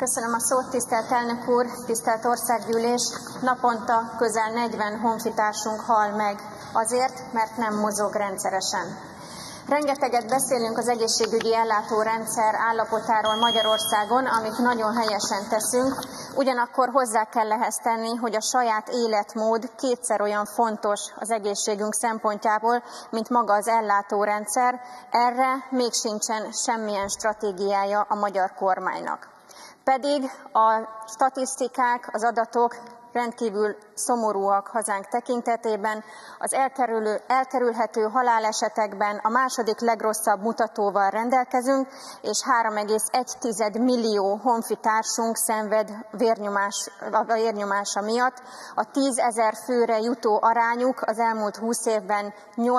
Köszönöm a szót, tisztelt elnök úr, tisztelt országgyűlés! Naponta közel 40 honfitársunk hal meg azért, mert nem mozog rendszeresen. Rengeteget beszélünk az egészségügyi ellátórendszer állapotáról Magyarországon, amit nagyon helyesen teszünk, ugyanakkor hozzá kell ehhez tenni, hogy a saját életmód kétszer olyan fontos az egészségünk szempontjából, mint maga az ellátórendszer. Erre még sincsen semmilyen stratégiája a magyar kormánynak. Pedig a statisztikák, az adatok rendkívül szomorúak hazánk tekintetében. Az elkerülhető halálesetekben a második legrosszabb mutatóval rendelkezünk, és 3,1 millió honfitársunk szenved vérnyomása miatt. A 10 000 főre jutó arányuk az elmúlt 20 évben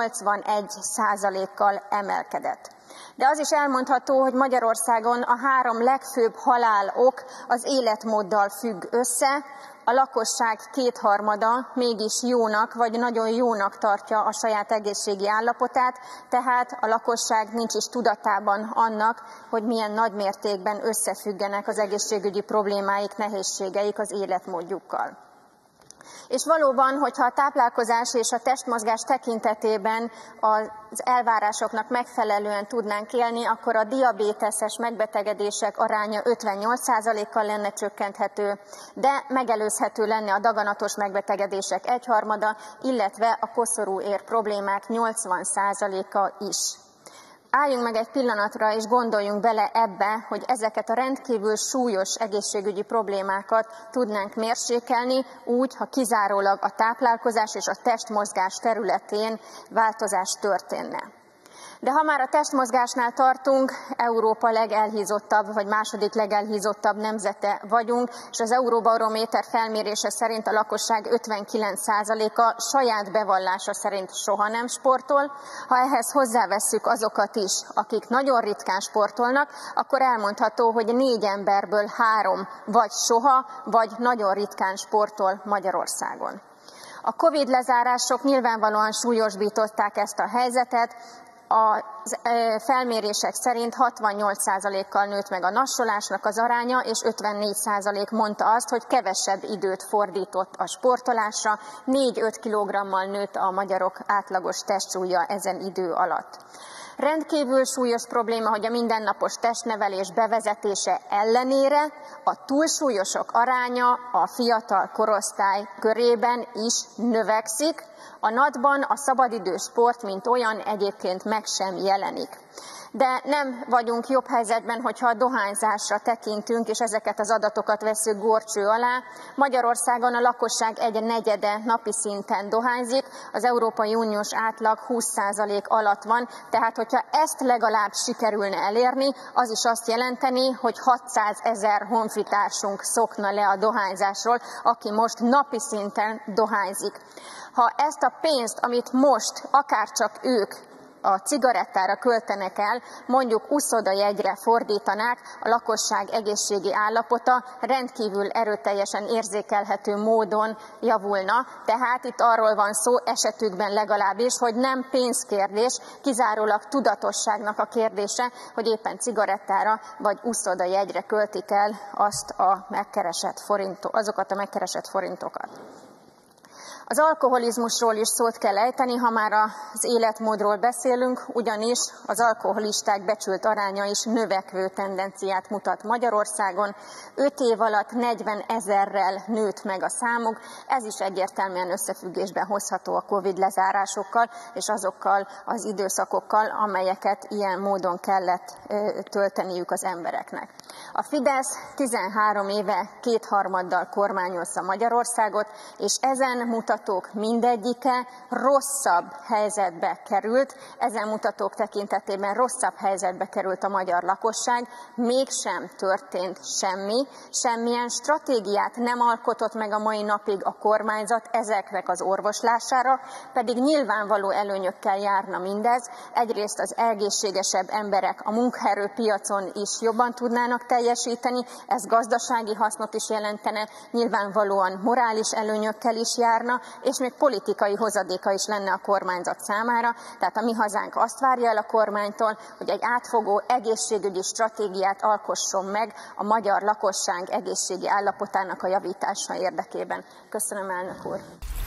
81%-kal emelkedett. De az is elmondható, hogy Magyarországon a 3 legfőbb halálok az életmóddal függ össze. A lakosság kétharmada mégis jónak vagy nagyon jónak tartja a saját egészségi állapotát, tehát a lakosság nincs is tudatában annak, hogy milyen nagy mértékben összefüggenek az egészségügyi problémáik, nehézségeik az életmódjukkal. És valóban, hogyha a táplálkozás és a testmozgás tekintetében az elvárásoknak megfelelően tudnánk élni, akkor a diabéteses megbetegedések aránya 58%-kal lenne csökkenthető, de megelőzhető lenne a daganatos megbetegedések egyharmada, illetve a koszorúér problémák 80%-a is. Álljunk meg egy pillanatra, és gondoljunk bele ebbe, hogy ezeket a rendkívül súlyos egészségügyi problémákat tudnánk mérsékelni úgy, ha kizárólag a táplálkozás és a testmozgás területén változás történne. De ha már a testmozgásnál tartunk, Európa legelhízottabb, vagy második legelhízottabb nemzete vagyunk, és az Euróbarométer felmérése szerint a lakosság 59%-a saját bevallása szerint soha nem sportol. Ha ehhez hozzávesszük azokat is, akik nagyon ritkán sportolnak, akkor elmondható, hogy 4 emberből 3 vagy soha, vagy nagyon ritkán sportol Magyarországon. A Covid lezárások nyilvánvalóan súlyosbították ezt a helyzetet. A felmérések szerint 68%-kal nőtt meg a nassolásnak az aránya, és 54% mondta azt, hogy kevesebb időt fordított a sportolásra, 4-5 kilogrammal nőtt a magyarok átlagos testsúlya ezen idő alatt. Rendkívül súlyos probléma, hogy a mindennapos testnevelés bevezetése ellenére a túlsúlyosok aránya a fiatal korosztály körében is növekszik. A NAT-ban a szabadidős sport, mint olyan, egyébként meg sem jelenik. De nem vagyunk jobb helyzetben, hogyha a dohányzásra tekintünk, és ezeket az adatokat vesszük górcső alá. Magyarországon a lakosság 1/4 napi szinten dohányzik, az Európai Uniós átlag 20% alatt van, tehát hogyha ezt legalább sikerülne elérni, az is azt jelenteni, hogy 600 000 honfitársunk szokna le a dohányzásról, aki most napi szinten dohányzik. Ha ezt a pénzt, amit most akárcsak ők a cigarettára költenek el, mondjuk uszodajegyre fordítanák, a lakosság egészségi állapota rendkívül erőteljesen érzékelhető módon javulna. Tehát itt arról van szó, esetükben legalábbis, hogy nem pénzkérdés, kizárólag tudatosságnak a kérdése, hogy éppen cigarettára vagy uszodajegyre költik el azokat a megkeresett forintokat. Az alkoholizmusról is szót kell ejteni, ha már az életmódról beszélünk, ugyanis az alkoholisták becsült aránya is növekvő tendenciát mutat Magyarországon. 5 év alatt 40 000-rel nőtt meg a számuk, ez is egyértelműen összefüggésben hozható a Covid lezárásokkal és azokkal az időszakokkal, amelyeket ilyen módon kellett tölteniük az embereknek. A Fidesz 13 éve kétharmaddal kormányozza Magyarországot, és ezen mutatók mindegyike rosszabb helyzetbe került, ezen mutatók tekintetében rosszabb helyzetbe került a magyar lakosság, mégsem történt semmi, semmilyen stratégiát nem alkotott meg a mai napig a kormányzat ezeknek az orvoslására, pedig nyilvánvaló előnyökkel járna mindez. Egyrészt az egészségesebb emberek a munkaerőpiacon is jobban tudnának tudnák teljesíteni, ez gazdasági hasznot is jelentene, nyilvánvalóan morális előnyökkel is járna, és még politikai hozadéka is lenne a kormányzat számára. Tehát a Mi Hazánk azt várja el a kormánytól, hogy egy átfogó egészségügyi stratégiát alkosson meg a magyar lakosság egészségi állapotának a javítása érdekében. Köszönöm, elnök úr!